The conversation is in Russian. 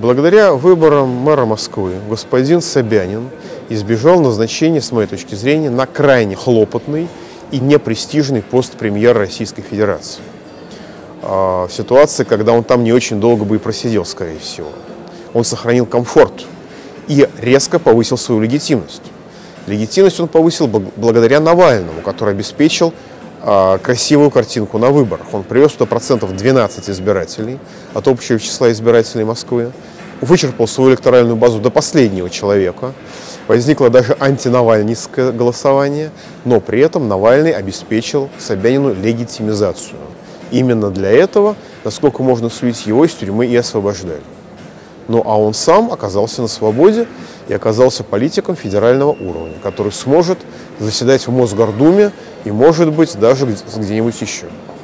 Благодаря выборам мэра Москвы господин Собянин избежал назначения, с моей точки зрения, на крайне хлопотный и непрестижный пост премьера Российской Федерации. В ситуации, когда он там не очень долго бы и просидел, скорее всего. Он сохранил комфорт и резко повысил свою легитимность. Легитимность он повысил благодаря Навальному, который обеспечил красивую картинку на выборах. Он привез 100% 12 избирателей от общего числа избирателей Москвы, вычерпал свою электоральную базу до последнего человека. Возникло даже антинавальнистское голосование, но при этом Навальный обеспечил Собянину легитимизацию. Именно для этого, насколько можно судить, его из тюрьмы и освобождали. Ну а он сам оказался на свободе и оказался политиком федерального уровня, который сможет заседать в Мосгордуме и, может быть, даже где-нибудь еще.